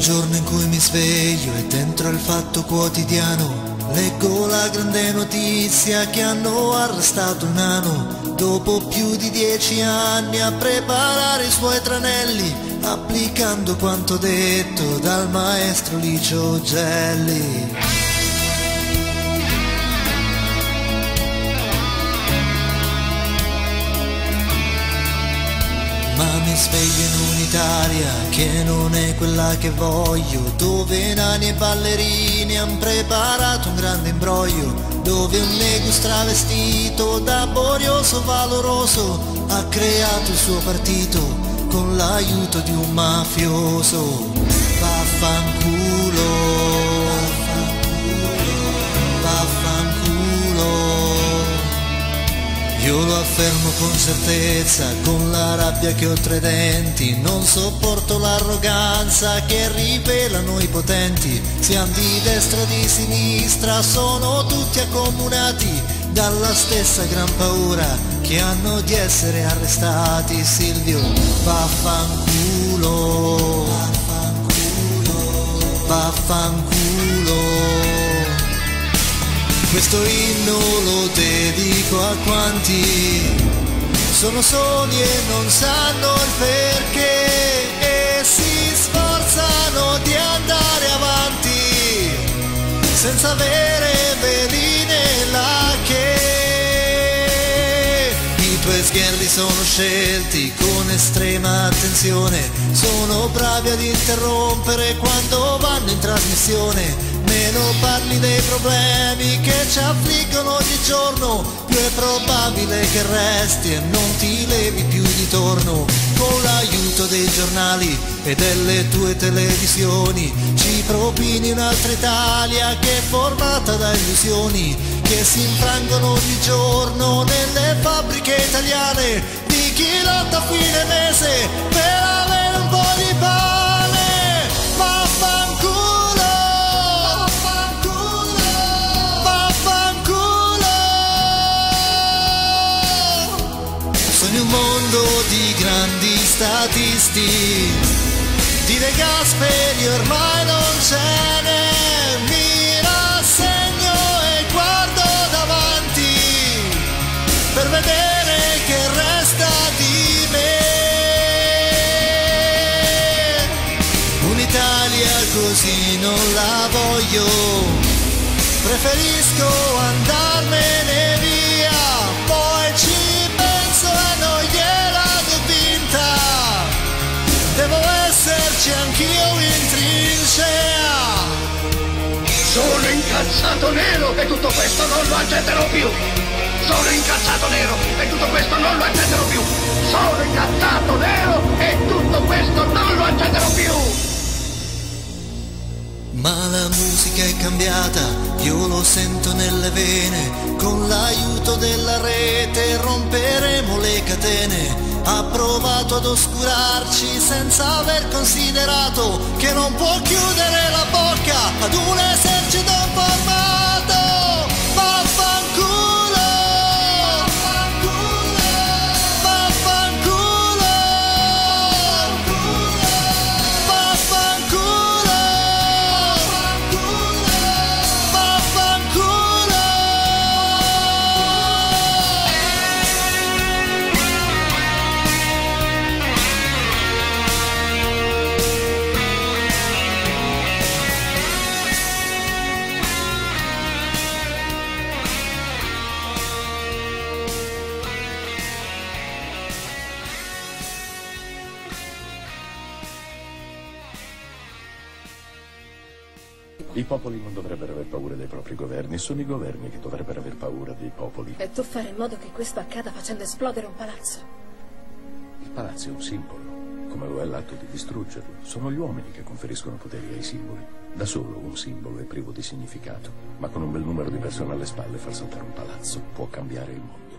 giorno in cui mi sveglio e dentro il Fatto Quotidiano leggo la grande notizia che hanno arrestato un nano dopo più di 10 anni a preparare i suoi tranelli, applicando quanto detto dal maestro Licio Gelli. Ma mi sveglio in un'Italia che non è quella che voglio, dove nani e ballerini han preparato un grande imbroglio, dove un negus travestito da borioso valoroso ha creato il suo partito con l'aiuto di un mafioso. Vaffanculo, vaffanculo. Io lo affermo con certezza, con la rabbia che ho tra i denti, non sopporto l'arroganza che rivelano i potenti, siamo di destra o di sinistra, sono tutti accomunati dalla stessa gran paura che hanno di essere arrestati. Silvio, vaffanculo, vaffanculo, vaffanculo. Questo inno lo dedico a quanti sono soli e non sanno il perché e si sforzano di andare avanti senza avere veline lacche. I tuoi sgherri sono scelti con estrema attenzione, sono bravi ad interrompere quando vanno in trasmissione. Meno parli dei problemi che ci affliggono ogni giorno, più è probabile che resti e non ti levi più di torno. Con l'aiuto dei giornali e delle tue televisioni ci propini un'altra Italia che è formata da illusioni che si infrangono ogni giorno nelle fabbriche italiane di chi lotta a fine mese per avere un po' di pane. Vaffanculo. Un mondo di grandi statisti, di De Gasperi ormai non ce n'è, mi rassegno e guardo davanti per vedere che resta di me. Un'Italia così non la voglio, preferisco andarmene via, poi ci devo esserci anch'io in trincea. Sono incazzato nero e tutto questo non lo accetterò più. Sono incazzato nero e tutto questo non lo accetterò più. Sono incazzato nero e tutto questo non lo accetterò più. Ma la musica è cambiata, io lo sento nelle vene, con l'aiuto della rete romperemo le catene. Ha provato ad oscurarci senza aver considerato che non può chiudere la bocca ad un esercito formato. Vaffanculo, vaffanculo, vaffanculo, vaffanculo. I popoli non dovrebbero aver paura dei propri governi, sono i governi che dovrebbero aver paura dei popoli. E tu fare in modo che questo accada facendo esplodere un palazzo. Il palazzo è un simbolo, come lo è l'atto di distruggerlo. Sono gli uomini che conferiscono poteri ai simboli. Da solo un simbolo è privo di significato, ma con un bel numero di persone alle spalle far saltare un palazzo può cambiare il mondo.